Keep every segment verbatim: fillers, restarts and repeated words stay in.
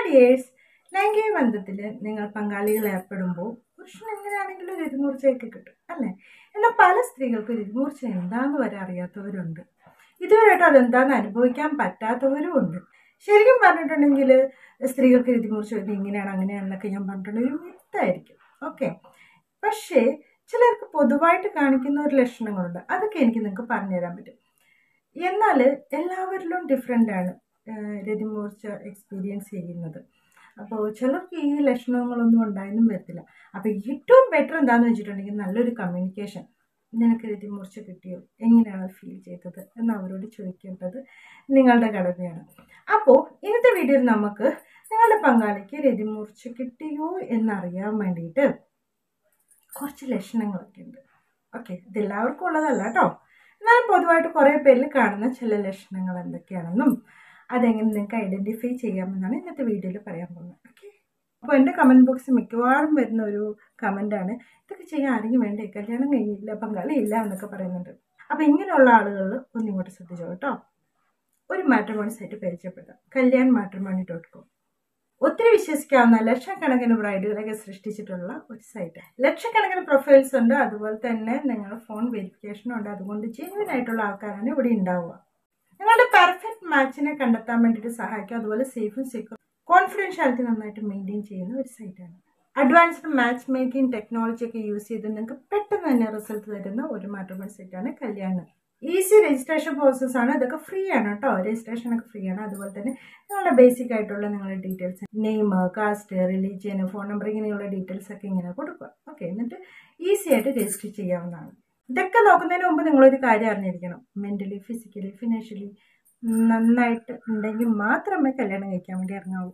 Dears, ലൈംഗിക ബന്ധത്തിൽ നിങ്ങൾ പങ്കാളികൾ ഏർപ്പെടുമ്പോൾ പുരുഷൻ എങ്ങനെയാണെങ്കിലും രതിമൂർച്ചയൊക്കെ കിട്ടും അല്ലേ? എന്നാൽ പല സ്ത്രീകൾക്ക് രതിമൂർച്ച എന്താന്ന് വരെ അറിയാത്തവരുണ്ട്. ഇതുവരെയായിട്ടും അതെന്താന്ന് അനുഭവിക്കാൻ പറ്റാത്തവരും ഉണ്ട്. ശരിക്കും പറഞ്ഞിട്ടുണ്ടെങ്കിൽ സ്ത്രീകൾക്ക് രതിമൂർച്ച വരുന്നത് ഇങ്ങനെയാണ് അങ്ങനെയാണെന്നൊക്കെ ഞാൻ പറഞ്ഞിട്ടുണ്ടെങ്കിൽ ഒരു മിത്തായിരിക്കും. ഓക്കെ, പക്ഷേ ചിലർക്ക് പൊതുവായിട്ട് കാണിക്കുന്ന ഒരു ലക്ഷണങ്ങളുണ്ട്. അതൊക്കെ എനിക്ക് നിങ്ങൾക്ക് പറഞ്ഞു തരാൻ പറ്റും. എന്നാൽ എല്ലാവരിലും ഡിഫറെൻ്റ് ആണ് രതിമൂർച്ച എക്സ്പീരിയൻസ് ചെയ്യുന്നത്. അപ്പോൾ ചിലർക്ക് ഈ ലക്ഷണങ്ങളൊന്നും ഉണ്ടായെന്നും വരത്തില്ല. അപ്പോൾ ഏറ്റവും ബെറ്റർ എന്താണെന്ന് വെച്ചിട്ടുണ്ടെങ്കിൽ നല്ലൊരു കമ്മ്യൂണിക്കേഷൻ. നിനക്ക് രതിമൂർച്ച കിട്ടിയോ, എങ്ങനെയാണ് ഫീൽ ചെയ്തത് എന്ന് അവരോട് ചോദിക്കേണ്ടത് നിങ്ങളുടെ കടമയാണ്. അപ്പോൾ ഇന്നത്തെ വീഡിയോയിൽ നമുക്ക് നിങ്ങളുടെ പങ്കാളിക്ക് രതിമൂർച്ച കിട്ടിയോ എന്നറിയാൻ വേണ്ടിയിട്ട് കുറച്ച് ലക്ഷണങ്ങളൊക്കെ ഉണ്ട്. ഓക്കെ, ഇതെല്ലാവർക്കും ഉള്ളതല്ല കേട്ടോ. എന്നാലും പൊതുവായിട്ട് കുറേ പേരിൽ കാണുന്ന ചില ലക്ഷണങ്ങൾ എന്തൊക്കെയാണെന്നും അതെങ്ങനെ നിങ്ങൾക്ക് ഐഡൻറ്റിഫൈ ചെയ്യാമെന്നാണ് ഇന്നത്തെ വീഡിയോയിൽ പറയാൻ പോകുന്നത്. ഓക്കെ, അപ്പോൾ എൻ്റെ കമൻറ്റ് ബോക്സിൽ മിക്കവാറും വരുന്ന ഒരു കമൻറ്റാണ്, ഇതൊക്കെ ചെയ്യാൻ ആരെങ്കിലും വേണ്ടേ, കല്യാണം കഴിഞ്ഞില്ല, പങ്കാളി ഇല്ല എന്നൊക്കെ പറയുന്നുണ്ട്. അപ്പോൾ ഇങ്ങനെയുള്ള ആളുകൾ ഒന്നിങ്ങോട്ട് ശ്രദ്ധിച്ചോ കേട്ടോ. ഒരു മാട്രിമോണി സൈറ്റ് പരിചയപ്പെടാം, കല്യാൺ മാട്രിമോണി ഡോട്ട് കോം. ഒത്തിരി വിശ്വസിക്കാവുന്ന ലക്ഷക്കണക്കിന് ബ്രൈഡുകളൊക്കെ സൃഷ്ടിച്ചിട്ടുള്ള ഒരു സൈറ്റ്. ലക്ഷക്കണക്കിന് പ്രൊഫൈൽസ് ഉണ്ട്, അതുപോലെ തന്നെ നിങ്ങളുടെ ഫോൺ വെരിഫിക്കേഷനും ഉണ്ട്. അതുകൊണ്ട് ജെന്യുവൻ ആയിട്ടുള്ള ആൾക്കാരാണ് ഇവിടെ ഉണ്ടാവുക. നിങ്ങളുടെ പെർഫെക്റ്റ് മാച്ചിനെ കണ്ടെത്താൻ വേണ്ടിയിട്ട് സഹായിക്കും. അതുപോലെ സേഫും സെക്യൂർ കോൺഫിഡൻഷ്യാലിറ്റി നന്നായിട്ട് മെയിൻറ്റെയിൻ ചെയ്യുന്ന ഒരു സൈറ്റാണ്. അഡ്വാൻസ്ഡ് മാച്ച് മേക്കിംഗ് ടെക്നോളജി ഒക്കെ യൂസ് ചെയ്ത് നിങ്ങൾക്ക് പെട്ടെന്ന് തന്നെ റിസൾട്ട് തരുന്ന ഒരു മാട്രിമോണി സൈറ്റാണ് കല്യാൺ. ഈസി രജിസ്ട്രേഷൻ പ്രോസസ് ആണ്. ഇതൊക്കെ ഫ്രീ ആണ് കേട്ടോ, രജിസ്ട്രേഷൻ ഒക്കെ ഫ്രീ ആണ്. അതുപോലെ തന്നെ നിങ്ങളുടെ ബേസിക് ആയിട്ടുള്ള നിങ്ങളുടെ details, name, caste, religion, phone number, ഇങ്ങനെയുള്ള ഡീറ്റെയിൽസ് ഒക്കെ ഇങ്ങനെ കൊടുക്കുക. ഓക്കെ, എന്നിട്ട് ഈസി ആയിട്ട് രജിസ്റ്റർ ചെയ്യാവുന്നതാണ്. ഇതൊക്കെ നോക്കുന്നതിന് മുമ്പ് നിങ്ങളൊരു കാര്യം അറിഞ്ഞിരിക്കണം, മെൻ്റലി, ഫിസിക്കലി, ഫിനാൻഷ്യലി നന്നായിട്ട് ഉണ്ടെങ്കിൽ മാത്രമേ കല്യാണം കഴിക്കാൻ വേണ്ടി ഇറങ്ങാവൂ.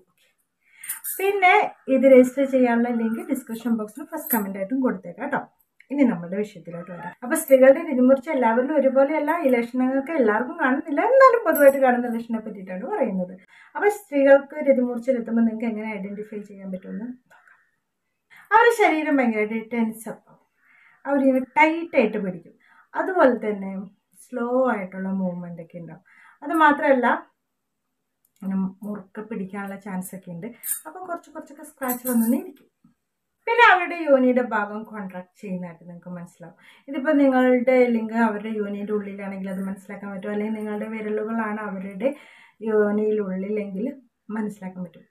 പിന്നെ ഇത് രജിസ്റ്റർ ചെയ്യാനുള്ള ലിങ്ക് ഡിസ്ക്രിപ്ഷൻ ബോക്സിൽ ഫസ്റ്റ് കമൻ്റ് ആയിട്ടും കൊടുത്തേക്കാം കേട്ടോ. ഇനി നമ്മുടെ വിഷയത്തിലോട്ട് വരാം. അപ്പോൾ സ്ത്രീകളുടെ രതിമൂർച്ച എല്ലാവരിലും ഒരുപോലെയല്ല. ഈ ലക്ഷണങ്ങൾക്ക് എല്ലാവർക്കും കാണുന്നില്ല, എന്നാലും പൊതുവായിട്ട് കാണുന്ന ലക്ഷണത്തെ പറ്റിയിട്ടാണ് പറയുന്നത്. അപ്പോൾ സ്ത്രീകൾക്ക് രതിമൂർച്ചയിലെത്തുമ്പോൾ നിങ്ങൾക്ക് എങ്ങനെ ഐഡൻറ്റിഫൈ ചെയ്യാൻ പറ്റുമെന്ന് നോക്കാം. അവരുടെ ശരീരം ഭയങ്കരമായിട്ട് ടെൻസപ്പ് ആവും, അവരിങ്ങനെ ടൈറ്റായിട്ട് പിടിക്കും. അതുപോലെ തന്നെ സ്ലോ ആയിട്ടുള്ള മൂവ്മെൻ്റ് ഒക്കെ ഉണ്ടാവും. അത് മാത്രമല്ല മുറുക്ക പിടിക്കാനുള്ള ചാൻസ് ഒക്കെ ഉണ്ട്. അപ്പം കുറച്ച് കുറച്ചൊക്കെ സ്ക്രാച്ച് വന്നു ഇരിക്കും. പിന്നെ അവരുടെ യോനിയുടെ ഭാഗം കോൺട്രാക്ട് ചെയ്യുന്നതായിട്ട് നിങ്ങൾക്ക് മനസ്സിലാവും. ഇതിപ്പോൾ നിങ്ങളുടെ ലിംഗ അവരുടെ യോനിയുടെ ഉള്ളിലാണെങ്കിൽ അത് മനസ്സിലാക്കാൻ പറ്റും, അല്ലെങ്കിൽ നിങ്ങളുടെ വിരലുകളാണ് അവരുടെ യോനിയിലുള്ളിലെങ്കിൽ മനസ്സിലാക്കാൻ പറ്റും.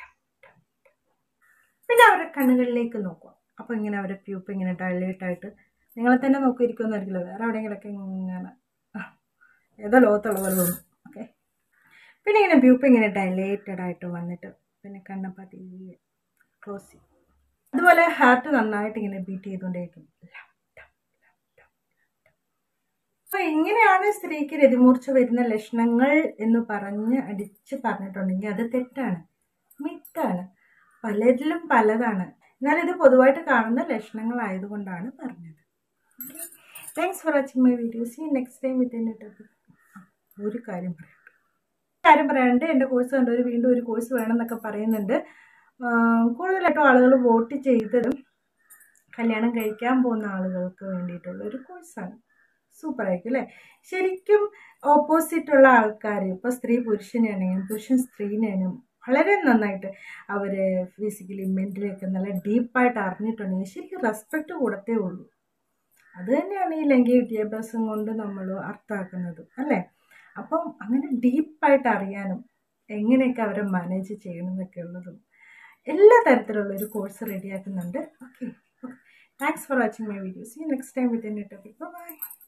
പിന്നെ അവരുടെ കണ്ണുകളിലേക്ക് നോക്കുക. അപ്പോൾ ഇങ്ങനെ അവരുടെ പ്യൂപ്പ് ഇങ്ങനെ ഡയലേറ്റായിട്ട് നിങ്ങളെ തന്നെ നോക്കിയിരിക്കുമെന്നായിരിക്കില്ല, വേറെ എവിടെയെങ്കിലൊക്കെ ഇങ്ങനെ ഏതോ ലോകത്തുള്ള പോലെ തോന്നും. ഓക്കെ, പിന്നെ ഇങ്ങനെ പ്യൂപ്പ് ഇങ്ങനെ ഡയലേറ്റഡ് ആയിട്ട് വന്നിട്ട് പിന്നെ കണ്ണ് പതിയെ ക്ലോസ് ചെയ്യും. അതുപോലെ ഹാർട്ട് നന്നായിട്ട് ഇങ്ങനെ ബീറ്റ് ചെയ്തുകൊണ്ടേയിരിക്കും. അപ്പോൾ ഇങ്ങനെയാണ് സ്ത്രീക്ക് രതിമൂർച്ച വരുന്ന ലക്ഷണങ്ങൾ എന്ന് പറഞ്ഞ് അടിച്ച് പറഞ്ഞിട്ടുണ്ടെങ്കിൽ അത് തെറ്റാണ്, മിത്താണ്. പലരിലും പലതാണ്. എന്നാൽ ഇത് പൊതുവായിട്ട് കാണുന്ന ലക്ഷണങ്ങളായതുകൊണ്ടാണ് പറഞ്ഞത്. Thanks for watching my video. See next time with a new topic. ഒരു കാര്യം പറയാം കാര്യം പറയാണ്ട് എൻ്റെ കോഴ്സ് കണ്ടവർ വീണ്ടും ഒരു കോഴ്സ് വേണമെന്നൊക്കെ പറയുന്നുണ്ട്. കൂടുതലായിട്ടും ആളുകൾ വോട്ട് ചെയ്തതും കല്യാണം കഴിക്കാൻ പോകുന്ന ആളുകൾക്ക് വേണ്ടിയിട്ടുള്ള ഒരു കോഴ്സാണ്. സൂപ്പറായിരിക്കും അല്ലേ? ശരിക്കും ഓപ്പോസിറ്റുള്ള ആൾക്കാർ, ഇപ്പോൾ സ്ത്രീ പുരുഷനാണെങ്കിലും പുരുഷൻ സ്ത്രീനാണെങ്കിലും വളരെ നന്നായിട്ട് അവർ ഫിസിക്കലി മെൻ്റലി ഒക്കെ നല്ല ഡീപ്പായിട്ട് അറിഞ്ഞിട്ടുണ്ടെങ്കിൽ ശരിക്കും റെസ്പെക്റ്റ് കൂടത്തേ ഉള്ളൂ. അത് തന്നെയാണ് ഈ ലൈംഗിക വിദ്യാഭ്യാസം കൊണ്ട് നമ്മൾ അർത്ഥമാക്കുന്നത് അല്ലേ? അപ്പം അങ്ങനെ ഡീപ്പായിട്ട് അറിയാനും എങ്ങനെയൊക്കെ അവരെ മാനേജ് ചെയ്യണം എന്നൊക്കെ ഉള്ളതും എല്ലാ തരത്തിലുള്ള ഒരു കോഴ്സ് റെഡിയാക്കുന്നുണ്ട്. Okay, thanks for watching my videos. See next time with a new topic. By.